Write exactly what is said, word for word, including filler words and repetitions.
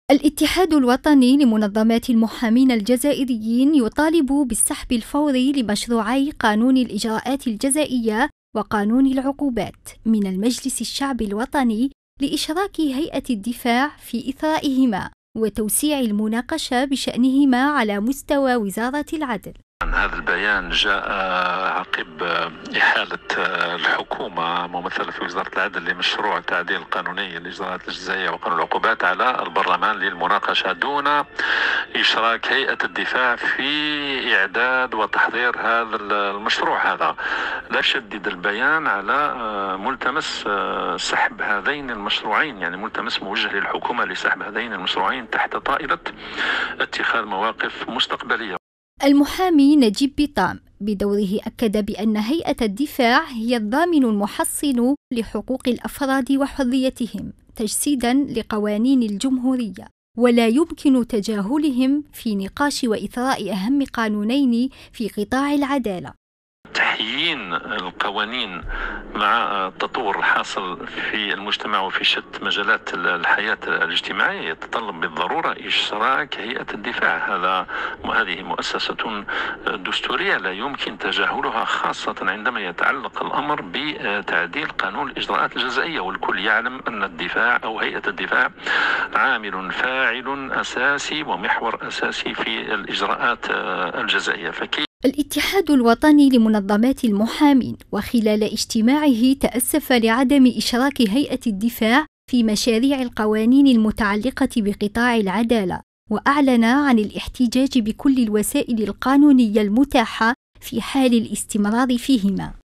الاتحاد الوطني لمنظمات المحامين الجزائريين يطالب بالسحب الفوري لمشروعي قانون الإجراءات الجزائية وقانون العقوبات من المجلس الشعبي الوطني لإشراك هيئة الدفاع في إثرائهما وتوسيع المناقشة بشأنهما على مستوى وزارة العدل. هذا البيان جاء عقب إحالة الحكومة ممثلة في وزارة العدل لمشروع تعديل قانوني الإجراءات الجزائية وقانون العقوبات على البرلمان للمناقشة دون إشراك هيئة الدفاع في إعداد وتحضير هذا المشروع. هذا لا يشدد البيان على ملتمس سحب هذين المشروعين، يعني ملتمس موجه للحكومة لسحب هذين المشروعين تحت طائلة اتخاذ مواقف مستقبلية. المحامي نجيب بيطام بدوره أكد بأن هيئة الدفاع هي الضامن المحصن لحقوق الأفراد وحريتهم تجسيداً لقوانين الجمهورية، ولا يمكن تجاهلهم في نقاش وإثراء أهم قانونين في قطاع العدالة. تحيين القوانين مع التطور الحاصل في المجتمع وفي شتى مجالات الحياة الاجتماعية يتطلب بالضرورة إشراك هيئة الدفاع. هذا هذه مؤسسة دستورية لا يمكن تجاهلها، خاصة عندما يتعلق الأمر بتعديل قانون الإجراءات الجزائية، والكل يعلم أن الدفاع أو هيئة الدفاع عامل فاعل أساسي ومحور أساسي في الإجراءات الجزائية. فكيف الاتحاد الوطني لمنظمات المحامين وخلال اجتماعه تأسف لعدم إشراك هيئة الدفاع في مشاريع القوانين المتعلقة بقطاع العدالة، وأعلن عن الاحتجاج بكل الوسائل القانونية المتاحة في حال الاستمرار فيهما.